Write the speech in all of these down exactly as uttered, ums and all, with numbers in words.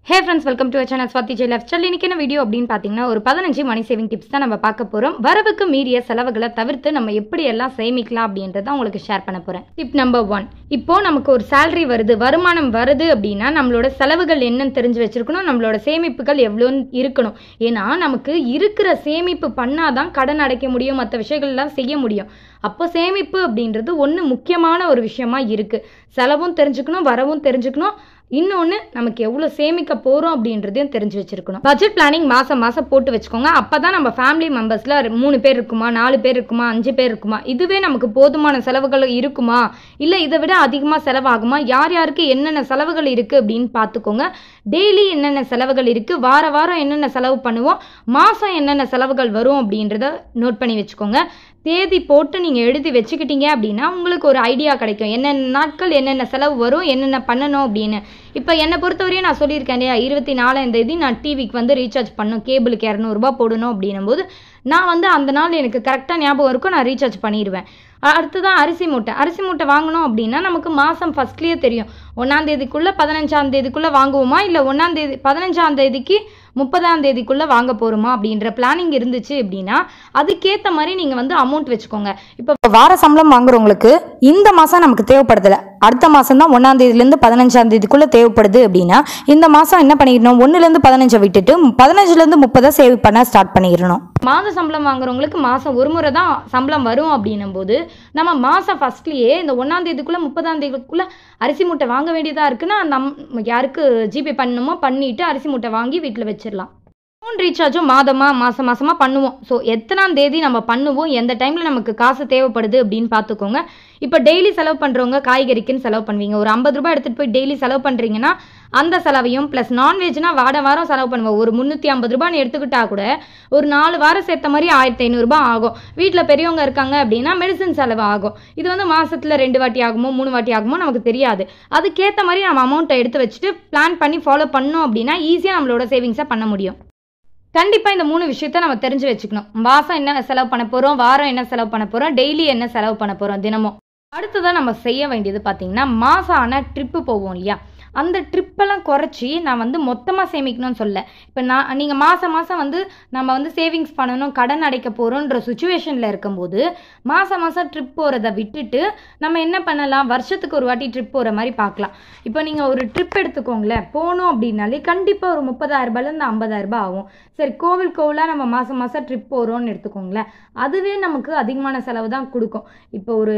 Hey friends, welcome to our channel Swati J Lifestyle. இன்னைக்கு என்ன video அப்படின்னு பார்த்தீங்கன்னா ஒரு பதினஞ்சு மணி சேவிங் டிப்ஸ் தான் நம்ம பார்க்க போறோம். வரவுக்கு மீறிய செலவுகளை தவிர்த்து நம்ம எப்படி எல்லாம் சேமிக்கலாம் அப்படின்றத உங்களுக்கு ஷேர் பண்ண போறேன். டிப் நம்பர் ஒன், இப்போ நமக்கு ஒரு சேலரி வருது, வருமானம் வருது அப்படின்னா நம்மளோட செலவுகள் என்னன்னு தெரிஞ்சு வச்சிருக்கணும், நம்மளோட சேமிப்புகள் எவ்வளோன்னு இருக்கணும். ஏன்னா நமக்கு இருக்கிற சேமிப்பு பண்ணாதான் கடன் அடைக்க முடியும், மற்ற விஷயங்கள்லாம் செய்ய முடியும். அப்போ சேமிப்பு அப்படின்றது ஒன்று முக்கியமான ஒரு விஷயமா இருக்கு. செலவும் தெரிஞ்சுக்கணும், வரவும் தெரிஞ்சுக்கணும், இன்னொன்று நமக்கு எவ்வளோ சேமிக்க போகிறோம் அப்படின்றதையும் தெரிஞ்சு வச்சிருக்கணும். பட்ஜெட் பிளானிங் மாதம் மாதம் போட்டு வச்சுக்கோங்க. அப்போ தான் நம்ம ஃபேமிலி மெம்பர்ஸில் மூணு பேர் இருக்குமா, நாலு பேர் இருக்குமா, அஞ்சு பேர் இருக்குமா, இதுவே நமக்கு போதுமான செலவுகள் இருக்குமா, இல்லை இதை விட அதிகமாக செலவாகுமா, யார் யாருக்கு என்னென்ன செலவுகள் இருக்குது அப்படின்னு பார்த்துக்கோங்க. டெய்லி என்னென்ன செலவுகள் இருக்குது, வார வாரம் என்னென்ன செலவு பண்ணுவோம், மாதம் என்னென்ன செலவுகள் வரும் அப்படின்றத நோட் பண்ணி வச்சுக்கோங்க. தேதி போட்டு நீங்கள் எழுதி வச்சுக்கிட்டீங்க அப்படின்னா உங்களுக்கு ஒரு ஐடியா கிடைக்கும், என்னென்ன நாட்கள் என்னென்ன செலவு வரும், என்னென்ன பண்ணணும் அப்படின்னு. இப்போ என்னை பொறுத்தவரையும் நான் சொல்லியிருக்கேன் இல்லையா, இருபத்தி நாலாம் தேதி நான் டிவிக்கு வந்து ரீசார்ஜ் பண்ணணும், கேபிளுக்கு இரநூறுபா போடணும் அப்படின்னும் போது நான் வந்து அந்த நாள் எனக்கு கரெக்டாக ஞாபகம் இருக்கும், நான் ரீசார்ஜ் பண்ணிடுவேன். அடுத்ததான் அரிசி மூட்டை அரிசி மூட்டை வாங்கணும் அப்படின்னா நமக்கு மாதம் ஃபஸ்ட்லேயே தெரியும், ஒன்றாம் தேதிக்குள்ளே பதினஞ்சாம் தேதிக்குள்ளே வாங்குவோமா, இல்லை ஒன்றாம் தேதி பதினஞ்சாம் தேதிக்கு முப்பதாம் தேதிக்குள்ளே வாங்க போகிறோமா அப்படின்ற பிளானிங் இருந்துச்சு அப்படின்னா அதுக்கேற்ற மாதிரி நீங்கள் வந்து அமௌண்ட் வச்சுக்கோங்க. இப்போ வார சம்பளம் வாங்குறவங்களுக்கு இந்த மாதம் நமக்கு தேவைப்படுதில்ல, அடுத்த மாதம் தான் ஒன்றாம் தேதியிலேருந்து பதினஞ்சாம் தேதிக்குள்ளே தேவைப்படுது அப்படின்னா இந்த மாதம் என்ன பண்ணிடணும், ஒன்றுலேருந்து பதினஞ்சை விட்டுட்டு பதினஞ்சுலேருந்து முப்பதை சேவ் பண்ண ஸ்டார்ட் பண்ணிடணும். மாத சம்பளம் வாங்குறவங்களுக்கு மாதம் ஒரு முறை தான் சம்பளம் வரும் அப்படின்னும் போது நம்ம மாதம் ஃபஸ்ட்லேயே இந்த ஒன்றாம் தேதிக்குள்ளே முப்பதாம் தேதிக்குள்ளே அரிசி மூட்டை வாங்க வேண்டியதாக இருக்குன்னா நம் யாருக்கு ஜிபே பண்ணணுமோ பண்ணிவிட்டு அரிசி மூட்டை வாங்கி வீட்டில் வச்சிடலாம். ஃபோன் ரீசார்ஜும் மாதமாக மாதம் மாதமாக பண்ணுவோம். ஸோ எத்தனாம் தேதி நம்ம பண்ணுவோம், எந்த டைமில் நமக்கு காசு தேவைப்படுது அப்படின்னு பார்த்துக்கோங்க. இப்போ டெய்லி செலவு பண்ணுறவங்க காய்கறிக்குன்னு செலவு பண்ணுவீங்க, ஒரு ஐம்பது ரூபாய் எடுத்துகிட்டு போய் டெய்லி செலவு பண்ணுறீங்கன்னா அந்த செலவையும் ப்ளஸ் நான்வெஜ்னா வாட வாரம் செலவு பண்ணுவோம், ஒரு முந்நூற்றி ஐம்பது ரூபான்னு எடுத்துக்கிட்டா கூட ஒரு நாலு வாரம் சேர்த்த மாதிரி ஆயிரத்தி ஐநூறுரூபா ஆகும். வீட்டில் பெரியவங்க இருக்காங்க அப்படின்னா மெடிசன் செலவு ஆகும். இது வந்து மாதத்தில் ரெண்டு வாட்டி ஆகுமோ மூணு வாட்டி ஆகுமோ நமக்கு தெரியாது. அதுக்கேற்ற மாதிரி நம்ம அமௌண்ட்டை எடுத்து வச்சுட்டு பிளான் பண்ணி ஃபாலோ பண்ணோம் அப்படின்னா ஈஸியாக நம்மளோட சேவிங்ஸை பண்ண முடியும். கண்டிப்பாக இந்த மூணு விஷயத்த நம்ம தெரிஞ்சு வச்சுக்கணும். மாதம் என்ன செலவு பண்ண போகிறோம், வாரம் என்ன செலவு பண்ண போகிறோம், டெய்லி என்ன செலவு பண்ண போகிறோம் தினமும். அடுத்ததான் நம்ம செய்ய வேண்டியது பார்த்திங்கன்னா மாதம் ஆனால் ட்ரிப்பு போவோம் இல்லையா, அந்த ட்ரிப்பெல்லாம் குறைச்சி நான் வந்து மொத்தமாக சேமிக்கணும்னு சொல்ல. இப்போ நான் நீங்கள் மாதம் மாதம் வந்து நம்ம வந்து சேவிங்ஸ் பண்ணணும், கடன் அடைக்க போகிறோன்ற சுச்சுவேஷனில் இருக்கும்போது மாதம் மாதம் ட்ரிப் போகிறத விட்டுட்டு நம்ம என்ன பண்ணலாம், வருஷத்துக்கு ஒரு வாட்டி ட்ரிப் போகிற மாதிரி பார்க்கலாம். இப்போ நீங்கள் ஒரு ட்ரிப் எடுத்துக்கோங்களேன், போகணும் அப்படின்னாலே கண்டிப்பாக ஒரு முப்பதாயிரம் ரூபாயிலேருந்து ஐம்பதாயிரம் ரூபாய் ஆகும். சரி, கோவில் கோவிலாக நம்ம மாதம் மாதம் ட்ரிப் போகிறோன்னு எடுத்துக்கோங்களேன், அதுவே நமக்கு அதிகமான செலவு தான் கொடுக்கும். இப்போ ஒரு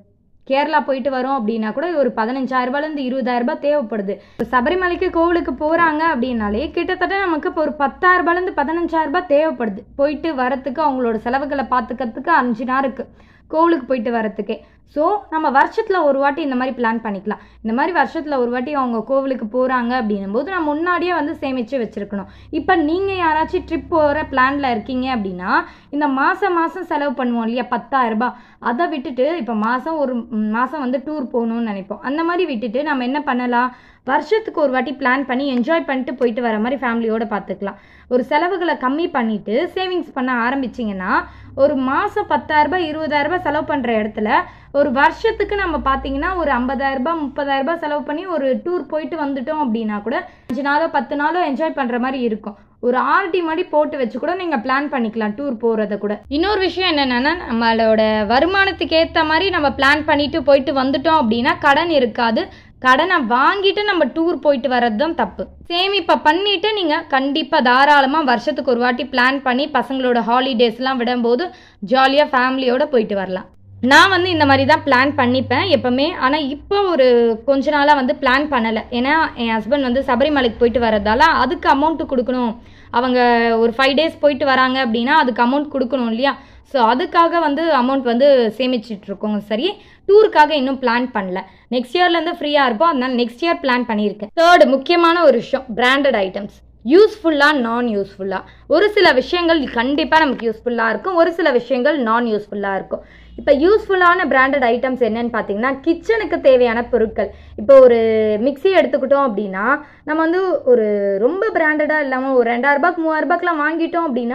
கேரளா போயிட்டு வரோம் அப்படின்னா கூட ஒரு பதினஞ்சாயிரம் ரூபாயிலேருந்து இருபதாயிரம் ரூபாய் தேவைப்படுது. இப்போ சபரிமலைக்கு கோவிலுக்கு போகிறாங்க அப்படின்னாலே கிட்டத்தட்ட நமக்கு இப்போ ஒரு பத்தாயிரம் ரூபாயிலேருந்து பதினஞ்சாயிரம் ரூபாய் தேவைப்படுது. போயிட்டு வரத்துக்கு அவங்களோட செலவுகளை பார்த்துக்கிறதுக்கு அஞ்சு நாளுக்கு கோவிலுக்கு போயிட்டு வரத்துக்கே. ஸோ நம்ம வருஷத்தில் ஒரு வாட்டி இந்த மாதிரி பிளான் பண்ணிக்கலாம். இந்த மாதிரி வருஷத்தில் ஒரு வாட்டி அவங்க கோவிலுக்கு போகிறாங்க அப்படின்னும் போது நம்ம முன்னாடியே வந்து சேமித்து வச்சுருக்கணும். இப்போ நீங்கள் யாராச்சும் ட்ரிப் போகிற பிளானில் இருக்கீங்க அப்படின்னா இந்த மாதம் மாதம் செலவு பண்ணுவோம் இல்லையா பத்தாயிரம் ரூபாய், அதை விட்டுட்டு இப்போ மாதம் ஒரு மாதம் வந்து டூர் போகணும்னு நினைப்போம், அந்த மாதிரி விட்டுட்டு நம்ம என்ன பண்ணலாம், வருஷத்துக்கு ஒரு வாட்டி பிளான் பண்ணி என்ஜாய் பண்ணிட்டு போயிட்டு வர மாதிரி ஃபேமிலியோடு பார்த்துக்கலாம். ஒரு செலவுகளை கம்மி பண்ணிவிட்டு சேவிங்ஸ் பண்ண ஆரம்பிச்சிங்கன்னா ஒரு மாதம் பத்தாயிரம் ரூபாய் இருபதாயிரம் ரூபாய் செலவு பண்ணுற இடத்துல ஒரு வருஷத்துக்கு நம்ம பார்த்தீங்கன்னா ஒரு ஐம்பதாயிரம் ரூபாய் முப்பதாயிரம் ரூபாய் செலவு பண்ணி ஒரு டூர் போயிட்டு வந்துட்டோம் அப்படின்னா கூட அஞ்சு நாளோ பத்து நாளோ என்ஜாய் பண்ணுற மாதிரி இருக்கும். ஒரு ஆர்டி மாதிரி போட்டு வச்சு கூட நீங்கள் பிளான் பண்ணிக்கலாம் டூர் போகிறத கூட. இன்னொரு விஷயம் என்னென்னா, நம்மளோட வருமானத்துக்கு ஏற்ற மாதிரி நம்ம பிளான் பண்ணிட்டு போயிட்டு வந்துட்டோம் அப்படின்னா கடன் இருக்காது. கடனை வாங்கிட்டு நம்ம டூர் போயிட்டு வர்றது தான் தப்பு. சேமிப்பை பண்ணிட்டு நீங்கள் கண்டிப்பாக தாராளமாக வருஷத்துக்கு ஒரு வாட்டி பிளான் பண்ணி பசங்களோட ஹாலிடேஸ்லாம் விடும்போது ஜாலியாக ஃபேமிலியோடு போயிட்டு வரலாம். நான் வந்து இந்த மாதிரி தான் பிளான் பண்ணிப்பேன் எப்போவுமே. ஆனால் இப்போ ஒரு கொஞ்ச நாளாக வந்து பிளான் பண்ணலை, ஏன்னா என் ஹஸ்பண்ட் வந்து சபரிமலைக்கு போயிட்டு வர்றதால அதுக்கு அமௌண்ட்டு கொடுக்கணும். அவங்க ஒரு ஃபைவ் டேஸ் போயிட்டு வராங்க அப்படின்னா அதுக்கு அமௌண்ட் கொடுக்கணும் இல்லையா, ஸோ அதுக்காக வந்து அமௌண்ட் வந்து சேமிச்சிட்ருக்கோங்க. சரி, டூருக்காக இன்னும் பிளான் பண்ணல, நெக்ஸ்ட் இயர்லேருந்து ஃப்ரீயாக இருப்போம், அதனால நெக்ஸ்ட் இயர் பிளான் பண்ணியிருக்கேன். தேர்டு முக்கியமான ஒரு விஷயம், பிராண்டட் ஐட்டம்ஸ். யூஸ்ஃபுல்லாக நான் யூஸ்ஃபுல்லாக ஒரு சில விஷயங்கள் கண்டிப்பாக நமக்கு யூஸ்ஃபுல்லாக இருக்கும், ஒரு சில விஷயங்கள் நான் யூஸ்ஃபுல்லாக இருக்கும். இப்போ யூஸ்ஃபுல்லான பிராண்டட் ஐட்டம்ஸ் என்னன்னு பார்த்தீங்கன்னா கிச்சனுக்கு தேவையான பொருட்கள். இப்போ ஒரு மிக்சி எடுத்துக்கிட்டோம் அப்படின்னா நம்ம வந்து ஒரு ரொம்ப பிராண்டடாக இல்லாமல் ஒரு ரெண்டாயிரம் ரூபாய்க்கு மூவாயிரம் ரூபாய்க்குலாம் வாங்கிட்டோம் அப்படின்னா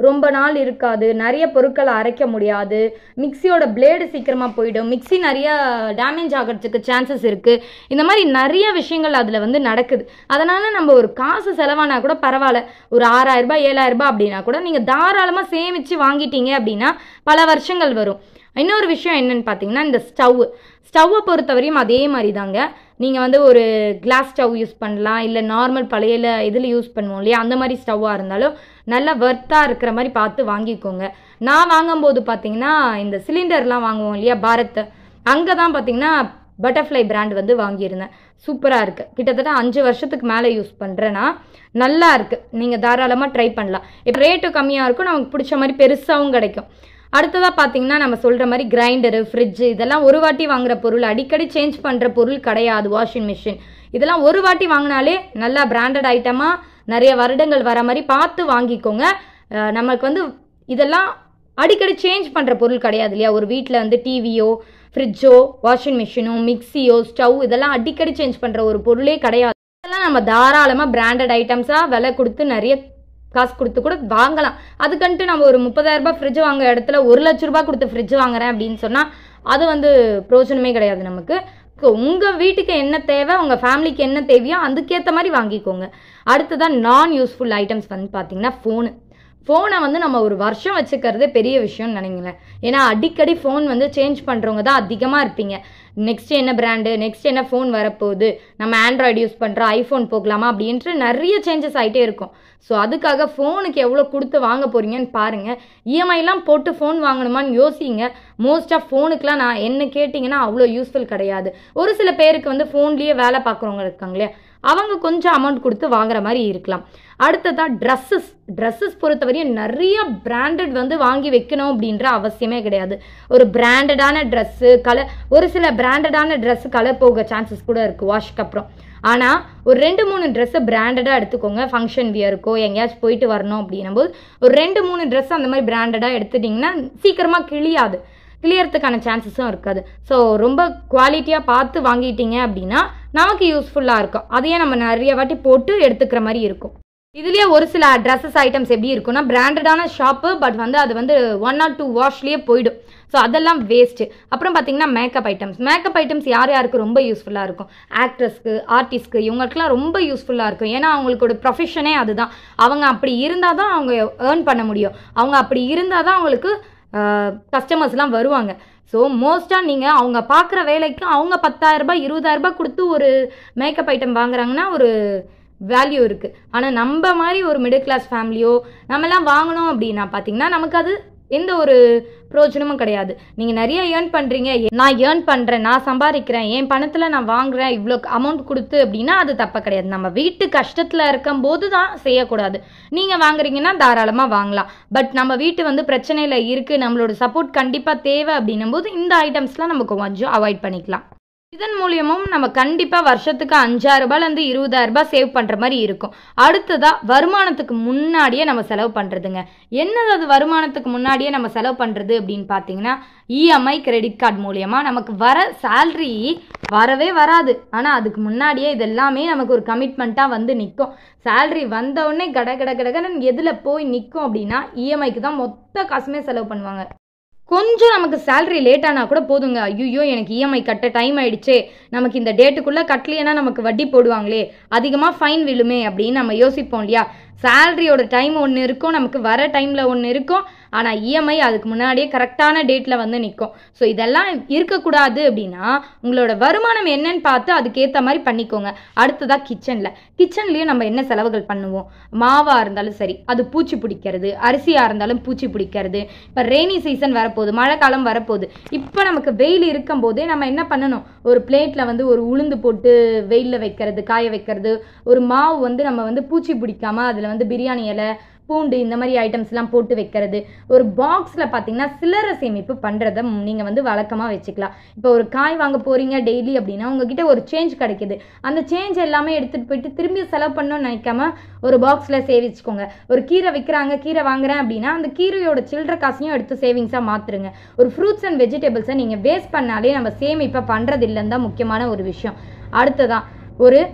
ரொம்ப நாள் இருக்காது, நிறைய பொருட்களை அரைக்க முடியாது, மிக்சியோட பிளேடு சீக்கிரமாக போயிடும், மிக்சி நிறைய டேமேஜ் ஆகிறதுக்கு சான்சஸ் இருக்குது. இந்த மாதிரி நிறைய விஷயங்கள் அதில் வந்து நடக்குது. அதனால் நம்ம ஒரு காசு செலவானா கூட பரவாயில்ல, ஒரு ஆறாயிரம் ரூபாய் ஏழாயிரம் ரூபாய் அப்படின்னா கூட நீங்கள் தாராளமாக சேமித்து வாங்கிட்டீங்க அப்படின்னா பல வருஷங்கள் வரும். இன்னொரு விஷயம் என்னன்னு பார்த்தீங்கன்னா, இந்த ஸ்டவ் ஸ்டவ்வை பொறுத்தவரையும் அதே மாதிரி தாங்க. நீங்கள் வந்து ஒரு கிளாஸ் ஸ்டவ் யூஸ் பண்ணலாம், இல்லை நார்மல் பழைய இதில் யூஸ் பண்ணுவோம் இல்லையா, அந்த மாதிரி ஸ்டவ்வாக இருந்தாலும் நல்லா வர்த்தாக இருக்கிற மாதிரி பார்த்து வாங்கிக்கோங்க. நான் வாங்கும்போது பார்த்தீங்கன்னா இந்த சிலிண்டர்லாம் வாங்குவோம் இல்லையா பாரத், அங்கே தான் பார்த்தீங்கன்னா பட்டர்ஃப்ளை பிராண்ட் வந்து வாங்கியிருந்தேன். சூப்பராக இருக்குது. கிட்டத்தட்ட அஞ்சு வருஷத்துக்கு மேலே யூஸ் பண்ணுறேன்னா நல்லா இருக்குது. நீங்கள் தாராளமாக ட்ரை பண்ணலாம். இப்போ ரேட்டும் கம்மியாக இருக்கும், நமக்கு பிடிச்ச மாதிரி பெருசாகவும் கிடைக்கும். அடுத்ததாக பார்த்தீங்கன்னா நம்ம சொல்கிற மாதிரி கிரைண்டரு, ஃப்ரிட்ஜு இதெல்லாம் ஒரு வாட்டி வாங்குகிற பொருள், அடிக்கடி சேஞ்ச் பண்ணுற பொருள் கிடையாது. வாஷிங் மிஷின் இதெல்லாம் ஒரு வாட்டி வாங்கினாலே நல்லா பிராண்டட் ஐட்டமாக நிறைய வருடங்கள் வர மாதிரி பார்த்து வாங்கிக்கோங்க. நமக்கு வந்து இதெல்லாம் அடிக்கடி சேஞ்ச் பண்ணுற பொருள் கிடையாது இல்லையா. ஒரு வீட்டில் வந்து டிவியோ, ஃப்ரிட்ஜோ, வாஷிங் மிஷினோ, மிக்சியோ, ஸ்டவ் இதெல்லாம் அடிக்கடி சேஞ்ச் பண்ணுற ஒரு பொருளே கிடையாது. இதெல்லாம் நம்ம தாராளமாக பிராண்டட் ஐட்டம்ஸாக விலை கொடுத்து நிறைய காசு கொடுத்து கூட வாங்கலாம். அதுக்கன்ட்டு நம்ம ஒரு முப்பதாயிரம் ரூபாய் ஃப்ரிட்ஜ் வாங்குற இடத்துல ஒரு லட்ச ரூபாய் கொடுத்து ஃப்ரிட்ஜ் வாங்குறேன் அப்படின்னு சொன்னால் அது வந்து பிரோஜனமே கிடையாது நமக்கு. உங்கள் வீட்டுக்கு என்ன தேவை, உங்கள் ஃபேமிலிக்கு என்ன தேவையோ அதுக்கேற்ற மாதிரி வாங்கிக்கோங்க. அடுத்ததான் நான் யூஸ்ஃபுல் ஐட்டம்ஸ் வந்து பார்த்தீங்கன்னா ஃபோனு. ஃபோனை வந்து நம்ம ஒரு வருஷம் வச்சுக்கிறதே பெரிய விஷயம்னு நினைங்களேன். ஏன்னா அடிக்கடி ஃபோன் வந்து சேஞ்ச் பண்ணுறவங்க தான் அதிகமாக இருப்பீங்க. நெக்ஸ்ட் என்ன பிராண்டு, நெக்ஸ்ட் என்ன ஃபோன் வரப்போகுது, நம்ம ஆண்ட்ராய்டு யூஸ் பண்ணுறோம், ஐஃபோன் போகலாமா அப்படின்ட்டு நிறைய சேஞ்சஸ் ஆகிட்டே இருக்கும். ஸோ அதுக்காக ஃபோனுக்கு எவ்வளோ கொடுத்து வாங்க போகிறீங்கன்னு பாருங்கள். இஎம்ஐலாம் போட்டு ஃபோன் வாங்கணுமான்னு யோசிங்க. மோஸ்ட்டாக ஃபோனுக்குலாம் நான் என்ன கேட்டிங்கன்னா அவ்வளோ யூஸ்ஃபுல் கிடையாது. ஒரு சில பேருக்கு வந்து ஃபோன்லேயே வேலை பார்க்குறவங்க இருக்காங்களே, அவங்க கொஞ்சம் அமௌண்ட் கொடுத்து வாங்குற மாதிரி இருக்கலாம். அடுத்ததான் ட்ரெஸ்ஸஸ் ட்ரெஸ்ஸஸ் பொறுத்தவரையும் நிறைய பிராண்டட் வந்து வாங்கி வைக்கணும் அப்படின்ற அவசியமே கிடையாது. ஒரு பிராண்டடான ட்ரெஸ்ஸு கலர், ஒரு சில பிராண்டடான ட்ரெஸ்ஸு கலர் போக சான்சஸ் கூட இருக்குது வாஷ்க்கு அப்புறம். ஆனால் ஒரு ரெண்டு மூணு ட்ரெஸ்ஸை பிராண்டடாக எடுத்துக்கோங்க. ஃபங்க்ஷன் வியருக்கோ எங்கேயாச்சும் போயிட்டு வரணும் அப்படின்னும் போது ஒரு ரெண்டு மூணு ட்ரெஸ் அந்த மாதிரி பிராண்டடாக எடுத்துட்டிங்கன்னா சீக்கிரமாக கிழியாது, கிளியறதுக்கான சான்சஸும் இருக்காது. ஸோ ரொம்ப குவாலிட்டியாக பார்த்து வாங்கிட்டீங்க அப்படின்னா நமக்கு யூஸ்ஃபுல்லாக இருக்கும். அதையே நம்ம நிறைய வாட்டி போட்டு எடுத்துக்கிற மாதிரி இருக்கும். இதுலேயே ஒரு சில ட்ரெஸ்ஸஸ் ஐட்டம்ஸ் எப்படி இருக்குன்னா பிராண்டடான ஷாப்பு, பட் வந்து அது வந்து ஒன் ஆர் டூ வாஷ்லேயே போயிடும். ஸோ அதெல்லாம் வேஸ்ட்டு. அப்புறம் பார்த்தீங்கன்னா மேக்கப் ஐட்டம்ஸ் மேக்கப் ஐட்டம்ஸ் யார் யாருக்கு ரொம்ப யூஸ்ஃபுல்லாக இருக்கும், ஆக்ட்ரஸ்க்கு, ஆர்டிஸ்ட்க்கு, இவங்களுக்குலாம் ரொம்ப யூஸ்ஃபுல்லாக இருக்கும். ஏன்னா அவங்களோட ப்ரொஃபஷனே அதுதான். அவங்க அப்படி இருந்தால் தான் அவங்க ஏர்ன் பண்ண முடியும். அவங்க அப்படி இருந்தால் தான் அவங்களுக்கு கஸ்டமர்ஸ்லாம் வருவாங்க. ஸோ மோஸ்ட்டாக நீங்கள் அவங்க பார்க்குற வேலைக்கு அவங்க பத்தாயிரம் ரூபாய் இருபதாயிரம் ரூபாய் கொடுத்து ஒரு மேக்கப் ஐட்டம் வாங்குறாங்கன்னா ஒரு வேல்யூ இருக்குது. ஆனால் நம்ம மாதிரி ஒரு மிடில் கிளாஸ் ஃபேமிலியோ நம்மலாம் வாங்கணும் அப்படின்னா பார்த்தீங்கன்னா நமக்கு அது எந்த ஒரு பிரோஜனமும் கிடையாது. நீங்கள் நிறைய ஏர்ன் பண்ணுறீங்க, நான் ஏர்ன் பண்ணுறேன், நான் சம்பாதிக்கிறேன், என் பணத்தில் நான் வாங்குறேன் இவ்வளோ அமௌண்ட் கொடுத்து அப்படின்னா அது தப்பு கிடையாது. நம்ம வீட்டு கஷ்டத்தில் இருக்கும்போது தான் செய்யக்கூடாது. நீங்கள் வாங்குறீங்கன்னா தாராளமாக வாங்கலாம். பட் நம்ம வீட்டு வந்து பிரச்சனையில் இருக்குது, நம்மளோட சப்போர்ட் கண்டிப்பாக தேவை அப்படின்னும் போது இந்த ஐட்டம்ஸ்லாம் நமக்கு கொஞ்சம் அவாய்ட் பண்ணிக்கலாம். இதன் மூலியமும் நம்ம கண்டிப்பாக வருஷத்துக்கு அஞ்சாயிரம் ரூபாயிலேருந்து இருபதாயிரம் ரூபாய் சேவ் பண்ணுற மாதிரி இருக்கும். அடுத்ததாக வருமானத்துக்கு முன்னாடியே நம்ம செலவு பண்ணுறதுங்க. என்னது அது வருமானத்துக்கு முன்னாடியே நம்ம செலவு பண்ணுறது அப்படின்னு பார்த்தீங்கன்னா இஎம்ஐ, கிரெடிட் கார்டு மூலியமாக நமக்கு வர சேல்ரி வரவே வராது. ஆனால் அதுக்கு முன்னாடியே இதெல்லாமே நமக்கு ஒரு கமிட்மெண்ட்டாக வந்து நிற்கும். சேல்ரி வந்தவுடனே கட கட கடகடன்னு எதில் போய் நிற்கும் அப்படின்னா இஎம்ஐக்கு தான் மொத்த காசுமே செலவு பண்ணுவாங்க. கொஞ்சம் நமக்கு சேலரி லேட் ஆனால் கூட போதுங்க, ஐயோ எனக்கு இஎம்ஐ கட்ட டைம் ஆயிடுச்சே, நமக்கு இந்த டேட்டுக்குள்ளே கட்டலைன்னா நமக்கு வட்டி போடுவாங்களே, அதிகமாக ஃபைன் விழுமே அப்படின்னு நம்ம யோசிப்போம் இல்லையா. சேலரியோட டைம் ஒன்று இருக்கும், நமக்கு வர டைமில் ஒன்று இருக்கும். ஆனால் இஎம்ஐ அதுக்கு முன்னாடியே கரெக்டான டேட்டில் வந்து நிற்கும். ஸோ இதெல்லாம் இருக்கக்கூடாது அப்படின்னா உங்களோட வருமானம் என்னன்னு பார்த்து அதுக்கேற்ற மாதிரி பண்ணிக்கோங்க. அடுத்ததாக கிச்சனில் கிச்சன்லேயும் நம்ம என்ன செலவுகள் பண்ணுவோம். மாவாக இருந்தாலும் சரி, அது பூச்சி பிடிக்கிறது, அரிசியாக இருந்தாலும் பூச்சி பிடிக்கிறது. இப்போ ரெய்னி சீசன் வரப்போகுது, மழை காலம் வரப்போகுது. இப்போ நமக்கு வெயில் இருக்கும் போதே நம்ம என்ன பண்ணணும், ஒரு பிளேட்டில் வந்து ஒரு உளுந்து போட்டு வெயிலில் வைக்கிறது, காய வைக்கிறது. ஒரு மாவு வந்து நம்ம வந்து பூச்சி பிடிக்காமல் அதில் வந்து பிரியாணி இலை, பூண்டு இந்த மாதிரி ஐட்டம்ஸ்லாம் போட்டு வைக்கிறது. ஒரு பாக்ஸில் பார்த்தீங்கன்னா சில்லறை சேமிப்பு பண்ணுறத நீங்கள் வந்து வழக்கமாக வச்சுக்கலாம். இப்போ ஒரு காய் வாங்க போகிறீங்க டெய்லி அப்படின்னா உங்ககிட்ட ஒரு சேஞ்ச் கிடைக்கிது. அந்த சேஞ்ச் எல்லாமே எடுத்துகிட்டு போயிட்டு திரும்பி செலவு பண்ணணும்னு நினைக்காம ஒரு பாக்ஸில் சேவிச்சுக்கோங்க. ஒரு கீரை விற்கிறாங்க, கீரை வாங்குறேன் அப்படின்னா அந்த கீரையோட சில்லறை காசையும் எடுத்து சேவிங்ஸாக மாற்றுருங்க. ஒரு ஃப்ரூட்ஸ் அண்ட் வெஜிடபிள்ஸை நீங்கள் வேஸ்ட் பண்ணாலே நம்ம சேமிப்பை பண்ணுறது இல்லைன்னு தான் முக்கியமான ஒரு விஷயம். அடுத்ததான் ஒரு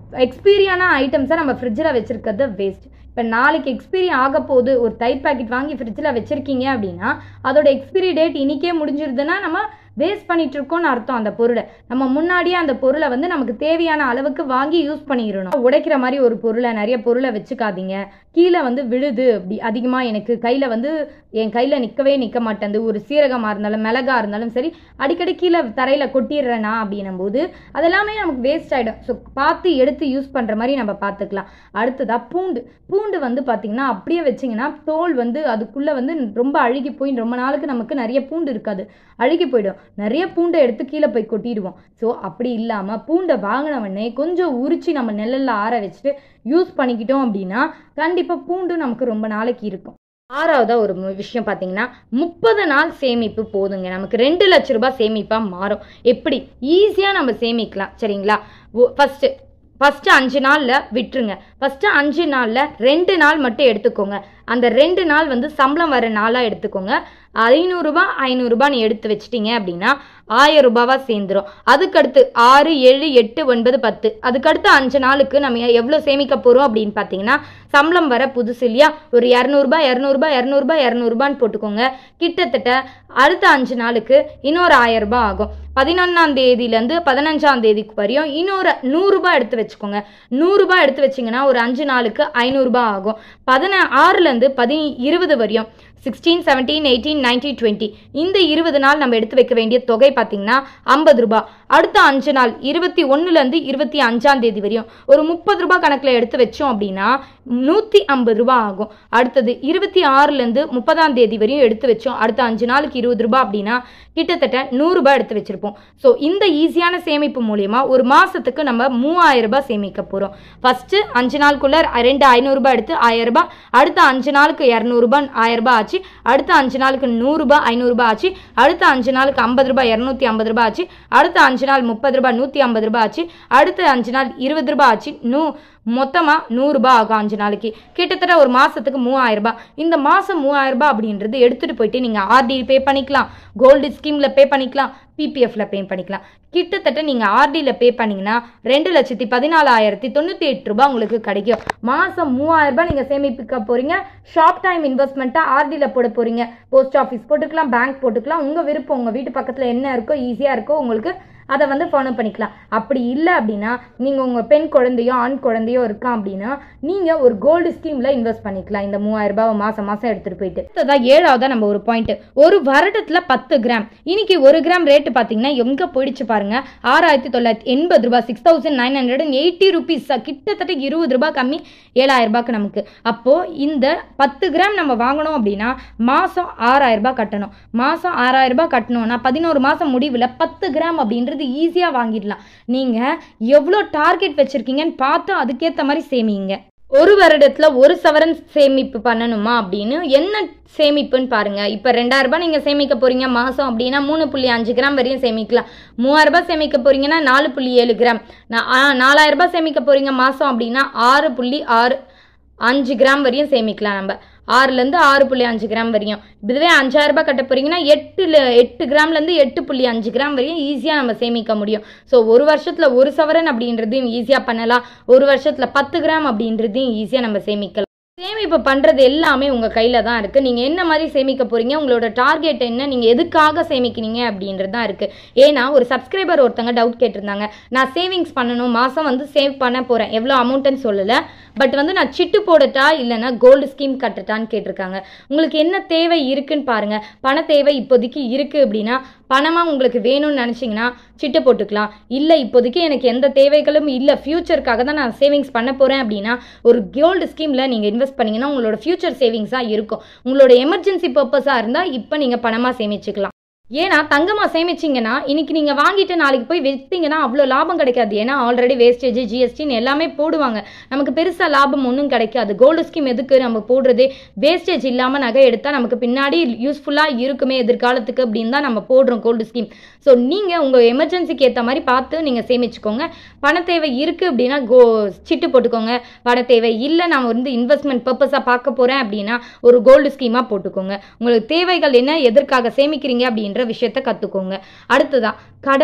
எக்ஸ்பீரியான ஐட்டம்ஸை நம்ம ஃப்ரிட்ஜில் வச்சுருக்கிறது வேஸ்ட். இப்போ நாளைக்கு எக்ஸ்பீரி ஆக போகுது, ஒரு தயிர் பேக்கெட் வாங்கி ஃப்ரிட்ஜில் வச்சுருக்கீங்க அப்படின்னா அதோட எக்ஸ்பீரி டேட் இன்றைக்கே முடிஞ்சிருதுன்னா நம்ம வேஸ்ட் பண்ணிட்டு இருக்கோம்னு அர்த்தம். அந்த பொருளை நம்ம முன்னாடியே அந்த பொருளை வந்து நமக்கு தேவையான அளவுக்கு வாங்கி யூஸ் பண்ணிடணும். உடைக்கிற மாதிரி ஒரு பொருளை நிறைய பொருளை வச்சுக்காதீங்க. கீழே வந்து விழுது அப்படி அதிகமாக எனக்கு கையில் வந்து என் கையில் நிற்கவே நிற்க மாட்டேங்குது, ஒரு சீரகமாக இருந்தாலும் மிளகா இருந்தாலும் சரி அடிக்கடி கீழே தரையில் கொட்டிடுறேனா அப்படின்னும் போது அதெல்லாமே நமக்கு வேஸ்ட் ஆகிடும். ஸோ பார்த்து எடுத்து யூஸ் பண்ணுற மாதிரி நம்ம பார்த்துக்கலாம். அடுத்ததாக பூண்டு. பூண்டு வந்து பார்த்திங்கன்னா அப்படியே வச்சிங்கன்னா தோல் வந்து அதுக்குள்ளே வந்து ரொம்ப அழுகி போய் ரொம்ப நாளுக்கு நமக்கு நிறைய பூண்டு இருக்காது, அழுகி போயிடும். நிறைய பூண்டை எடுத்து கீழே போய் கொட்டிடுவோம். ஸோ அப்படி இல்லாமல் பூண்டை வாங்கினவொடனே கொஞ்சம் உரிச்சு நம்ம நெல்லில் ஆற வச்சுட்டு யூஸ் பண்ணிக்கிட்டோம் அப்படின்னா கண்டிப்பாக பூண்டு நமக்கு ரொம்ப நாளைக்கு இருக்கும். ஆறாவதாக ஒரு விஷயம் பார்த்தீங்கன்னா முப்பது நாள் சேமிப்பு போதுங்க, நமக்கு ரெண்டு லட்ச ரூபாய் சேமிப்பாக மாறும். எப்படி ஈஸியாக நம்ம சேமிக்கலாம் சரிங்களா? ஃபஸ்ட்டு ஃபஸ்ட்டு அஞ்சு நாளில் விட்டுருங்க. ஃபஸ்ட்டு அஞ்சு நாளில் ரெண்டு நாள் மட்டும் எடுத்துக்கோங்க. அந்த ரெண்டு நாள் வந்து சம்பளம் வர நாளாக எடுத்துக்கோங்க. ஐநூறுரூபா ஐநூறுரூபான்னு எடுத்து வச்சிட்டிங்க அப்படின்னா ஆயிரம் ரூபாவாக சேர்ந்துடும். அதுக்கடுத்து ஆறு ஏழு எட்டு ஒன்பது பத்து அதுக்கடுத்து அஞ்சு நாளுக்கு நம்ம எவ்வளோ சேமிக்க போகிறோம் அப்படின்னு பார்த்தீங்கன்னா சம்பளம் வர புதுசு இல்லையா, ஒரு இரநூறுபா இரநூறுபா இரநூறுபா இரநூறுபான்னு போட்டுக்கோங்க. கிட்டத்தட்ட அடுத்த அஞ்சு நாளுக்கு இன்னொரு ஆயிரம் ரூபாய் ஆகும். பதினொன்றாம் தேதியிலேருந்து பதினஞ்சாம் தேதிக்கு வரையும் இன்னொரு நூறுரூபா எடுத்து வச்சுக்கோங்க. நூறுரூபா எடுத்து வச்சிங்கன்னா ஒரு அஞ்சு நாளுக்கு ஐநூறுரூபா ஆகும். பதின ஆறுலேருந்து பதி இருபது வரையும் sixteen seventeen eighteen nineteen twenty இந்த இருபது நாள் நம்ம எடுத்து வைக்க வேண்டிய தொகை பார்த்தீங்கன்னா ஐம்பது ரூபா. அடுத்த அஞ்சு நாள் இருபத்தி ஒன்றுலேருந்து இருபத்தி அஞ்சாம் தேதி வரையும் ஒரு முப்பது ரூபாய் கணக்கில் எடுத்து வச்சோம் அப்படின்னா நூற்றி ஐம்பது ரூபா ஆகும். அடுத்தது இருபத்தி ஆறுலேருந்து முப்பதாம் தேதி வரையும் எடுத்து வச்சோம், அடுத்த அஞ்சு நாளுக்கு இருபது ரூபாய் அப்படின்னா கிட்டத்தட்ட நூறுரூபா எடுத்து வச்சுருப்போம். ஸோ இந்த ஈஸியான சேமிப்பு மூலயமா ஒரு மாதத்துக்கு நம்ம மூவாயிரம் ரூபாய் சேமிக்க போகிறோம். ஃபஸ்ட்டு அஞ்சு நாளுக்குள்ளே ரெண்டு ஐநூறுரூபா எடுத்து ஆயிரம் ரூபாய், அடுத்த அஞ்சு நாளுக்கு இரநூறுபா ஆயிரம் ரூபாய் ஆச்சு, அடுத்த அஞ்சு நாளுக்கு நூறுரூபா ஐநூறுரூபா ஆச்சு, அடுத்த அஞ்சு நாளுக்கு ஐம்பது ரூபாய் இரநூத்தி ஐம்பது ரூபாய் ஆச்சு, அடுத்த அஞ்சு நாள் முப்பது ரூபாய் நூற்றி ஐம்பது ரூபாய் ஆச்சு, அடுத்த அஞ்சு நாள் இருபது ரூபாய் ஆச்சு, நூ மொத்தமாக நூறுரூபா ஆகும் அஞ்சு நாளைக்கு. கிட்டத்தட்ட ஒரு மாதத்துக்கு மூவாயிரம் ரூபாய். இந்த மாதம் மூவாயிரம் ரூபாய் அப்படின்றது எடுத்துகிட்டு போயிட்டு நீங்கள் ஆர்டி பே பண்ணிக்கலாம், கோல்டு ஸ்கீமில் பே பண்ணிக்கலாம், பிபிஎஃப்ல பே பண்ணிக்கலாம். கிட்டத்தட்ட நீங்கள் ஆர்டியில் பே பண்ணிங்கன்னா ரெண்டு லட்சத்தி பதினாலாயிரத்தி தொண்ணூற்றி எட்டு ரூபாய் உங்களுக்கு கிடைக்கும். மாதம் மூவாயிரம் ரூபாய் நீங்கள் சேமிப்பிக்க போகிறீங்க. ஷார்ட் டைம் இன்வெஸ்ட்மெண்ட்டாக ஆர்டியில் போட போகிறீங்க. போஸ்ட் ஆஃபீஸ் போட்டுக்கலாம், பேங்க் போட்டுக்கலாம், உங்கள் விருப்பம். உங்கள் வீட்டு பக்கத்தில் என்ன இருக்கோ ஈஸியாக இருக்கோ உங்களுக்கு அதை வந்து ஃபாலோ பண்ணிக்கலாம். அப்படி இல்லை அப்படின்னா நீங்கள் உங்கள் பெண் குழந்தையோ ஆண் குழந்தையோ இருக்கான் அப்படின்னா நீங்கள் ஒரு கோல்டு ஸ்கீமில் இன்வெஸ்ட் பண்ணிக்கலாம். இந்த மூவாயிரம் ரூபாய் மாதம் மாதம் எடுத்துகிட்டு போயிட்டு அதான் ஏழாவதாக நம்ம ஒரு பாயிண்ட், ஒரு வருடத்தில் பத்து கிராம். இன்னைக்கு ஒரு கிராம் ரேட்டு பார்த்தீங்கன்னா எங்கே போயிடுச்சு பாருங்க, ஆறாயிரத்தி தொள்ளாயிரத்தி எண்பது ரூபாய் six thousand nine hundred and eighty rupees கிட்டத்தட்ட இருபது ரூபாய் கம்மி, ஏழாயிரம் ரூபாய்க்கு நமக்கு. அப்போது இந்த பத்து கிராம் நம்ம வாங்கணும் அப்படின்னா மாதம் ஆறாயிரம் ரூபாய் கட்டணும். மாதம் ஆறாயிரம் ரூபாய் கட்டணும்னா பதினோரு மாதம் முடிவில் பத்து கிராம் அப்படின்றது ஈஸியா வாங்கிடலாம். நீங்க எவ்வளோ டார்கெட் வச்சிருக்கீங்கன்னு பார்த்து அதுக்கேற்ற மாதிரி சேமிங்க. ஒரு வருடத்துல ஒரு சவரன் சேமிப்பு பண்ணணுமா அப்படின்னு என்ன சேமிப்புன்னு பாருங்க. இப்போ ரெண்டாயிரம் ரூபாய் நீங்க சேமிக்க போறீங்க மாசம் அப்படின்னா மூணு புள்ளி அஞ்சு கிராம் வரையும் சேமிக்கலாம். மூவாயிரம் ரூபாய் சேமிக்க போறீங்கன்னா நாலு புள்ளி ஏழு கிராம். நாலாயிரம் ரூபாய் சேமிக்க போறீங்க மாசம் அப்படின்னா ஆறு புள்ளி ஆறு அஞ்சு கிராம் வரையும் சேமிக்கலாம். நம்ம ஆறுலேருந்து ஆறு புள்ளி அஞ்சு கிராம் வரையும். இதுவே அஞ்சாயிரம் ரூபாய் கட்ட போறீங்கன்னா எட்டுல எட்டு கிராம்லேருந்து எட்டு புள்ளி அஞ்சு கிராம் வரையும் ஈஸியாக நம்ம சேமிக்க முடியும். ஸோ ஒரு வருஷத்தில் ஒரு சவரன் அப்படின்றதையும் ஈஸியாக பண்ணலாம். ஒரு வருஷத்தில் பத்து கிராம் அப்படின்றதையும் ஈஸியாக நம்ம சேமிக்கலாம். சேமிப்பு பண்ணுறது எல்லாமே உங்கள் கையில் தான் இருக்குது. நீங்கள் என்ன மாதிரி சேமிக்க போகிறீங்க, உங்களோட டார்கெட் என்ன, நீங்கள் எதுக்காக சேமிக்கிறீங்க அப்படின்றது தான் இருக்குது. ஏன்னா ஒரு சப்ஸ்கிரைபர் ஒருத்தங்க டவுட் கேட்டிருந்தாங்க, நான் சேவிங்ஸ் பண்ணணும், மாதம் வந்து சேவ் பண்ண போகிறேன், எவ்வளோ அமௌண்ட்டுன்னு சொல்லலை, பட் வந்து நான் சிட்டு போடட்டா இல்லைன்னா கோல்டு ஸ்கீம் கட்டட்டான்னு கேட்டிருக்காங்க. உங்களுக்கு என்ன தேவை இருக்குன்னு பாருங்கள். பண தேவை இப்போதைக்கு இருக்குது அப்படின்னா பணமாக உங்களுக்கு வேணும்னு நினச்சிங்கன்னா சிட்டு போட்டுக்கலாம். இல்லை இப்போதைக்கு எனக்கு எந்த தேவைகளும் இல்லை, ஃப்யூச்சருக்காக தான் நான் சேவிங்ஸ் பண்ண போகிறேன் அப்படின்னா ஒரு கோல்டு ஸ்கீமில் நீங்கள் இன்வெஸ்ட் பண்ணிங்கன்னா உங்களோட ஃப்யூச்சர் சேவிங்ஸாக இருக்கும். உங்களோட எமர்ஜென்சி பர்பஸாக இருந்தால் இப்போ நீங்கள் பணமாக சேமிச்சுக்கலாம். ஏன்னா தங்கமாக சேமிச்சிங்கன்னா இன்னைக்கு நீங்கள் வாங்கிட்டு நாளைக்கு போய் விற்றீங்கன்னா அவ்வளோ லாபம் கிடைக்காது. ஏன்னா ஆல்ரெடி வேஸ்டேஜ் ஜிஎஸ்டின்னு எல்லாமே போடுவாங்க, நமக்கு பெருசாக லாபம் ஒன்றும் கிடைக்காது. கோல்டு ஸ்கீம் எதுக்கு நம்ம போடுறதே, வேஸ்டேஜ் இல்லாமல் நகை எடுத்தால் நமக்கு பின்னாடி யூஸ்ஃபுல்லாக இருக்குமே எதிர்காலத்துக்கு அப்படின்னு தான் நம்ம போடுறோம் கோல்டு ஸ்கீம். ஸோ நீங்கள் உங்கள் எமர்ஜென்சிக்கு ஏற்ற மாதிரி பார்த்து நீங்கள் சேமிச்சுக்கோங்க. பண தேவை இருக்குது அப்படின்னா கோ சிட்டு போட்டுக்கோங்க. பண தேவை இல்லை, நான் வந்து இன்வெஸ்ட்மெண்ட் பர்பஸாக பார்க்க போகிறேன் அப்படின்னா ஒரு கோல்டு ஸ்கீமாக போட்டுக்கோங்க. உங்களுக்கு தேவைகள் என்ன, எதற்காக சேமிக்கிறீங்க அப்படின்னு விஷயத்தை கத்துக்கோங்க. அடுத்ததா கடன்.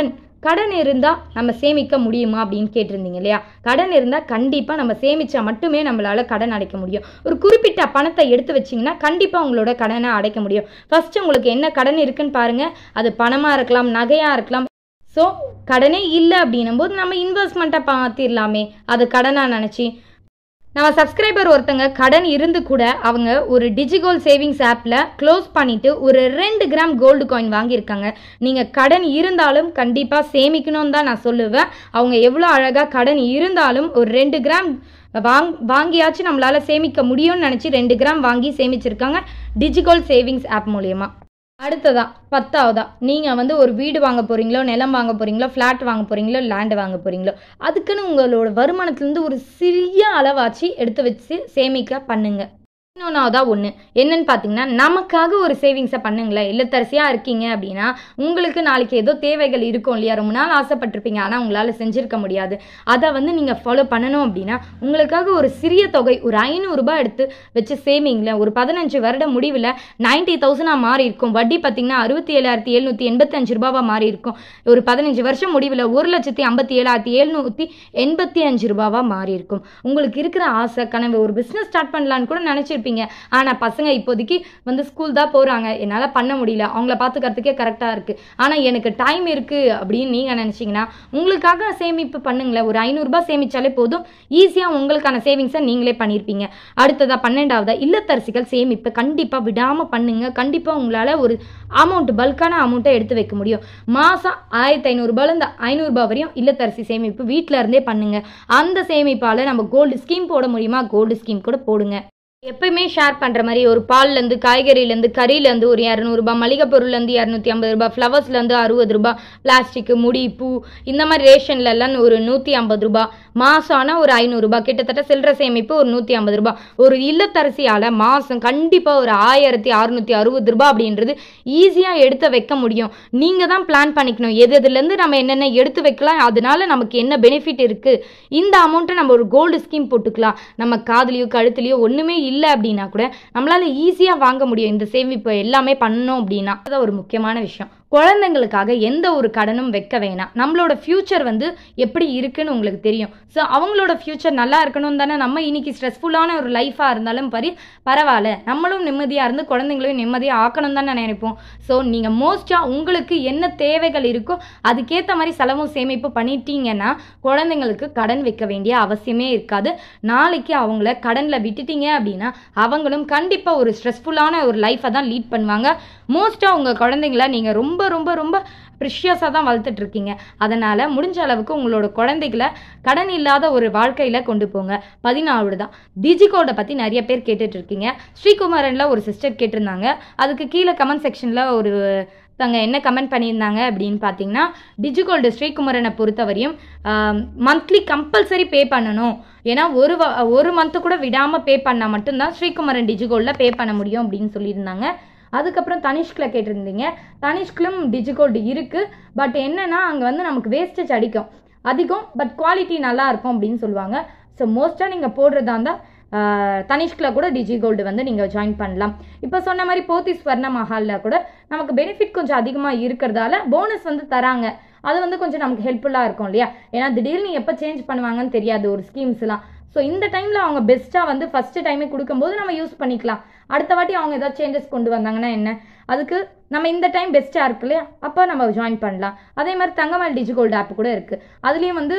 கடன் இருந்தால் நம்ம சேமிக்க முடியுமா அப்படின்னு கேட்டிருந்தீங்க இல்லையா? கடன் இருந்தால் கண்டிப்பாக நம்ம சேமித்தா மட்டுமே நம்மளால் கடன் அடைக்க முடியும். ஒரு குறிப்பிட்ட பணத்தை எடுத்து வச்சிங்கன்னா கண்டிப்பாக உங்களோட கடனை அடைக்க முடியும். ஃபஸ்ட்டு உங்களுக்கு என்ன கடன் இருக்குன்னு பாருங்கள். அது பணமாக இருக்கலாம், நகையாக இருக்கலாம். ஸோ கடனே இல்லை அப்படின்னும் போது நம்ம இன்வெஸ்ட்மெண்ட்டை பார்த்திடலாமே, அது கடனாக நினச்சி. நம்ம சப்ஸ்கிரைபர் ஒருத்தங்க கடன் இருந்து கூட அவங்க ஒரு டிஜிகோல்ட் சேவிங்ஸ் ஆப்பில் க்ளோஸ் பண்ணிவிட்டு ஒரு ரெண்டு கிராம் கோல்டு காயின் வாங்கியிருக்காங்க. நீங்கள் கடன் இருந்தாலும் கண்டிப்பாக சேமிக்கணும்னு தான் நான் சொல்லுவேன். அவங்க எவ்வளோ அழகாக கடன் இருந்தாலும் ஒரு ரெண்டு கிராம் வாங் வாங்கியாச்சும் நம்மளால் சேமிக்க முடியும்னு நினச்சி ரெண்டு கிராம் வாங்கி சேமிச்சிருக்காங்க டிஜிகோல்ட் சேவிங்ஸ் ஆப் மூலயமா. அடுத்ததா பத்தாவதா நீங்கள் வந்து ஒரு வீடு வாங்க போகிறீங்களோ, நிலம் வாங்க போகிறீங்களோ, ஃப்ளாட் வாங்க போகிறீங்களோ, லேண்டு வாங்க போகிறீங்களோ, அதுக்குன்னு உங்களோட வருமானத்துலேருந்து ஒரு சிறிய அளவாச்சு எடுத்து வச்சு சேமிக்க பண்ணுங்க. இன்னொன்னாவதா ஒன்று என்னன்னு பார்த்தீங்கன்னா, நமக்காக ஒரு சேவிங்ஸை பண்ணுங்களேன். இல்லத்தரசியாக இருக்கீங்க அப்படின்னா உங்களுக்கு நாளைக்கு ஏதோ தேவைகள் இருக்கும் இல்லையா? ரொம்ப நாள் ஆசைப்பட்டிருப்பீங்க, ஆனால் உங்களால் செஞ்சுருக்க முடியாது. அதை வந்து நீங்கள் ஃபாலோ பண்ணணும் அப்படின்னா உங்களுக்காக ஒரு சிறிய தொகை ஒரு ஐநூறுரூபா எடுத்து வச்சு சேமிங்களேன். ஒரு பதினஞ்சு வருட முடிவில் நைன்டி தௌசண்டாக மாறி இருக்கும். வட்டி பார்த்தீங்கன்னா அறுபத்தி ஏழாயிரத்தி எழுநூற்றி எண்பத்தஞ்சு ரூபாவாக மாறி இருக்கும். ஒரு பதினஞ்சு வருஷம் முடிவில் ஒரு லட்சத்தி ஐம்பத்தி ஏழாயிரத்தி எழுநூற்றி எண்பத்தி அஞ்சு ரூபாவாக மாறி இருக்கும். உங்களுக்கு இருக்கிற ஆசை கனவு ஒரு பிஸ்னஸ் ஸ்டார்ட் பண்ணலான்னு கூட நினச்சி ஆனால் பசங்க இப்போதைக்கு வந்து ஸ்கூல் தான் போகிறாங்க, என்னால் பண்ண முடியல, அவங்கள பார்த்துக்கிறதுக்கே கரெக்டாக இருக்குது, ஆனால் எனக்கு டைம் இருக்குது அப்படின்னு நீங்கள் நினச்சிங்கன்னா உங்களுக்காக சேமிப்பு பண்ணுங்களேன். ஒரு ஐநூறுரூபா சேமித்தாலே போதும், ஈஸியாக உங்களுக்கான சேவிங்ஸை நீங்களே பண்ணியிருப்பீங்க. அடுத்ததாக பன்னெண்டாவதா இல்லத்தரசிகள் சேமிப்பை கண்டிப்பாக விடாமல் பண்ணுங்க. கண்டிப்பாக உங்களால் ஒரு அமௌண்ட் பல்கான அமௌண்ட்டை எடுத்து வைக்க முடியும். மாதம் ஆயிரத்தி ஐநூறுரூபாலேருந்து ஐநூறுரூபா வரையும் இல்லத்தரசி சேமிப்பு வீட்டில் இருந்தே பண்ணுங்க. அந்த சேமிப்பால் நம்ம கோல்டு ஸ்கீம் போட முடியுமா? கோல்டு ஸ்கீம் கூட போடுங்க. எப்பயுமே ஷேர் பண்ணுற மாதிரி ஒரு பால்லேருந்து, காய்கறியிலேருந்து, கறியிலேருந்து ஒரு இரநூறுபா, மளிகை பொருள்லேருந்து இரநூத்தி ஐம்பது ரூபா, ஃப்ளவர்ஸ்லேருந்து அறுபது ரூபா, பிளாஸ்டிக்கு, முடி, பூ இந்த மாதிரி ரேஷன்லலாம் ஒரு நூற்றி ஐம்பது ரூபா, மாதம் ஆனால் ஒரு ஐநூறுரூபா, கிட்டத்தட்ட சில்லறை சேமிப்பு ஒரு நூற்றி ஐம்பது ரூபா. ஒரு இல்லத்தரசியால் மாதம் கண்டிப்பாக ஒரு ஆயிரத்தி அறுநூற்றி அறுபது ரூபா அப்படின்றது ஈஸியாக எடுத்து வைக்க முடியும். நீங்கள் தான் பிளான் பண்ணிக்கணும் எது எதுலேருந்து நம்ம என்னென்ன எடுத்து வைக்கலாம், அதனால நமக்கு என்ன பெனிஃபிட் இருக்குது, இந்த அமௌண்ட்டை நம்ம ஒரு கோல்டு ஸ்கீம் போட்டுக்கலாம். நம்ம காதுலையோ கழுத்துலையோ ஒன்றுமே இல்லை அப்படின்னா கூட நம்மளால ஈஸியாக வாங்க முடியும். இந்த சேமிப்பு எல்லாமே பண்ணணும் அப்படின்னா அது ஒரு முக்கியமான விஷயம். குழந்தைங்களுக்காக எந்த ஒரு கடனும் வைக்க வேணாம். நம்மளோட ஃப்யூச்சர் வந்து எப்படி இருக்குன்னு உங்களுக்கு தெரியும். ஸோ அவங்களோட ஃப்யூச்சர் நல்லா இருக்கணும் தானே. நம்ம இன்னைக்கு ஸ்ட்ரெஸ்ஃபுல்லான ஒரு லைஃபாக இருந்தாலும் பரி பரவாயில்ல, நம்மளும் நிம்மதியாக இருந்து குழந்தைங்களையும் நிம்மதியாக ஆக்கணும் தானே நினைப்போம். ஸோ நீங்கள் மோஸ்ட்டாக உங்களுக்கு என்ன தேவைகள் இருக்கோ அதுக்கேற்ற மாதிரி செலவும் சேமிப்பு பண்ணிட்டீங்கன்னா குழந்தைங்களுக்கு கடன் வைக்க வேண்டிய அவசியமே இருக்காது. நாளைக்கு அவங்கள கடனில் விட்டுட்டீங்க அப்படின்னா அவங்களும் கண்டிப்பாக ஒரு ஸ்ட்ரெஸ்ஃபுல்லான ஒரு லைஃப்பை தான் லீட் பண்ணுவாங்க. மோஸ்ட்டாக உங்கள் குழந்தைங்கள நீங்கள் ரொம்ப ரொம்ப ரொம்ப ப்ரிஷியஸாக தான் வளர்த்துட்டு இருக்கீங்க. அதனால் முடிஞ்ச அளவுக்கு உங்களோட குழந்தைகளை கடன் இல்லாத ஒரு வாழ்க்கையில் கொண்டு போங்க. பதினாலு தான் டிஜிகோல்டை பற்றி நிறைய பேர் கேட்டுட்டு இருக்கீங்க. ஸ்ரீகுமாரனில் ஒரு சிஸ்டர் கேட்டிருந்தாங்க. அதுக்கு கீழே கமெண்ட் செக்ஷனில் ஒரு தாங்க என்ன கமெண்ட் பண்ணியிருந்தாங்க அப்படின்னு பார்த்தீங்கன்னா, டிஜிகோல்டு ஸ்ரீகுமரனை பொறுத்தவரையும் மந்த்லி கம்பல்சரி பே பண்ணணும். ஏன்னா ஒரு ஒரு மந்த்து கூட விடாமல் பே பண்ணால் மட்டும்தான் ஸ்ரீகுமரன் டிஜிகோல்டில் பே பண்ண முடியும் அப்படின்னு சொல்லியிருந்தாங்க. அதுக்கப்புறம் தனிஷ்கில் கேட்டிருந்தீங்க. தனிஷ்கிலும் டிஜிகோல்டு இருக்குது. பட் என்னென்னா அங்கே வந்து நமக்கு வேஸ்டேஜ் அடிக்கும் அதிகம், பட் குவாலிட்டி நல்லா இருக்கும் அப்படின்னு சொல்லுவாங்க. ஸோ மோஸ்ட்டாக நீங்கள் போடுறதா இருந்தால் தனிஷ்கில் கூட டிஜிகோல்டு வந்து நீங்கள் ஜாயின் பண்ணலாம். இப்போ சொன்ன மாதிரி போத்தி ஸ்வர்ண மஹாலில் கூட நமக்கு பெனிஃபிட் கொஞ்சம் அதிகமாக இருக்கிறதால போனஸ் வந்து தராங்க. அது வந்து கொஞ்சம் நமக்கு ஹெல்ப்ஃபுல்லாக இருக்கும் இல்லையா? ஏன்னா திடீர்னு எப்போ சேஞ்ச் பண்ணுவாங்கன்னு தெரியாது ஒரு ஸ்கீம்ஸ்லாம். ஸோ இந்த டைமில் அவங்க பெஸ்ட்டாக வந்து ஃபஸ்ட்டு டைமே கொடுக்கும்போது நம்ம யூஸ் பண்ணிக்கலாம். அடுத்த வாட்டி அவங்க ஏதாவது சேஞ்சஸ் கொண்டு வந்தாங்கன்னா என்ன, அதுக்கு நம்ம இந்த டைம் பெஸ்ட்டாக இருக்கு இல்லையா, அப்போ நம்ம ஜாயின் பண்ணலாம். அதே மாதிரி தங்கமல் டிஜிகோல்டு ஆப் கூட இருக்குது. அதுலேயும் வந்து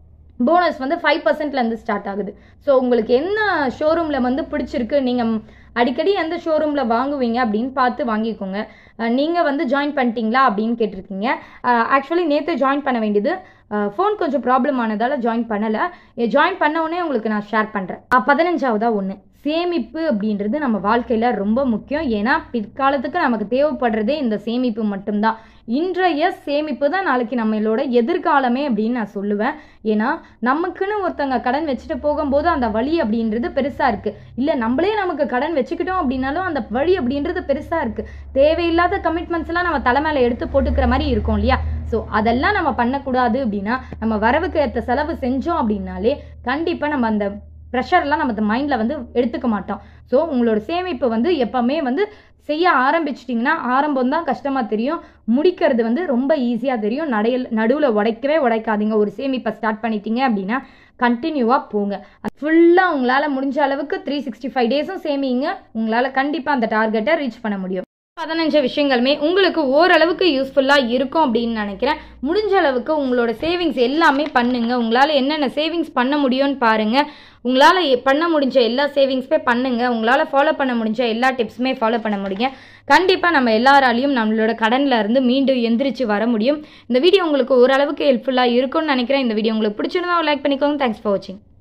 போனஸ் வந்து ஃபைவ் பர்சன்ட்லேருந்து ஸ்டார்ட் ஆகுது. ஸோ உங்களுக்கு என்ன ஷோரூமில் வந்து பிடிச்சிருக்கு, நீங்கள் அடிக்கடி எந்த ஷோரூமில் வாங்குவீங்க அப்படின்னு பார்த்து வாங்கிக்கோங்க. நீங்கள் வந்து ஜாயின் பண்ணிட்டீங்களா அப்படின்னு கேட்டிருக்கீங்க. ஆக்சுவலி நேற்று ஜாயின் பண்ண வேண்டியது, ஃபோன் கொஞ்சம் ப்ராப்ளம் ஆனதால் ஜாயின் பண்ணலை. ஜாயின் பண்ண உடனே உங்களுக்கு நான் ஷேர் பண்ணுறேன். பதினஞ்சாவதா ஒன்று சேமிப்பு அப்படின்றது நம்ம வாழ்க்கையில் ரொம்ப முக்கியம். ஏன்னா பிற்காலத்துக்கு நமக்கு தேவைப்படுறதே இந்த சேமிப்பு மட்டும்தான். இன்றைய சேமிப்பு தான் நாளைக்கு நம்மளோட எதிர்காலமே அப்படின்னு நான் சொல்லுவேன். ஏன்னா நமக்குன்னு ஒருத்தங்க கடன் வச்சுட்டு போகும்போது அந்த வழி அப்படின்றது பெருசாக இருக்குது. இல்லை நம்மளே நமக்கு கடன் வச்சுக்கிட்டோம் அப்படின்னாலும் அந்த வழி அப்படின்றது பெருசாக இருக்குது. தேவையில்லாத கமிட்மெண்ட்ஸ்லாம் நம்ம தலைமையில எடுத்து போட்டுக்கிற மாதிரி இருக்கும் இல்லையா? ஸோ அதெல்லாம் நம்ம பண்ணக்கூடாது. அப்படின்னா நம்ம வரவுக்கு ஏற்ற செலவு செஞ்சோம் அப்படின்னாலே கண்டிப்பாக நம்ம அந்த ப்ரெஷர்லாம் நம்ம மைண்டில் வந்து எடுத்துக்க மாட்டோம். ஸோ உங்களோட சேமிப்பு வந்து எப்போவுமே வந்து செய்ய ஆரம்பிச்சிட்டிங்கன்னா ஆரம்பம் தான் கஷ்டமாக தெரியும், முடிக்கிறது வந்து ரொம்ப ஈஸியாக தெரியும். நடையில் நடுவில் உடைக்கவே உடைக்காதீங்க. ஒரு சேமிப்பை ஸ்டார்ட் பண்ணிட்டீங்க அப்படின்னா கண்டினியூவாக போங்க. ஃபுல்லாக உங்களால் முடிஞ்ச அளவுக்கு த்ரீ சிக்ஸ்டி ஃபைவ் டேஸும் சேமிங்க. உங்களால் கண்டிப்பாக அந்த டார்கெட்டை ரீச் பண்ண முடியும். பதினஞ்சு விஷயங்களுமே உங்களுக்கு ஓரளவுக்கு யூஸ்ஃபுல்லாக இருக்கும் அப்படின்னு நினைக்கிறேன். முடிஞ்ச அளவுக்கு உங்களோட சேவிங்ஸ் எல்லாமே பண்ணுங்க. உங்களால் என்னென்ன சேவிங்ஸ் பண்ண முடியும்னு பாருங்கள். உங்களால் பண்ண முடிஞ்ச எல்லா சேவிங்ஸுமே பண்ணுங்கள். உங்களால் ஃபாலோ பண்ண முடிஞ்ச எல்லா டிப்ஸுமே ஃபாலோ பண்ண முடியுங்க. கண்டிப்பாக நம்ம எல்லாராலையும் நம்மளோட கடனில் இருந்து மீண்டும் எந்திரிச்சு வர முடியும். இந்த வீடியோ உங்களுக்கு ஓரளவுக்கு ஹெல்ப்ஃபுல்லாக இருக்கும்னு நினைக்கிறேன். இந்த வீடியோ உங்களுக்கு பிடிச்சிருந்தா லைக் பண்ணிக்கோங்க. தேங்க்ஸ் ஃபார் வாட்சிங்.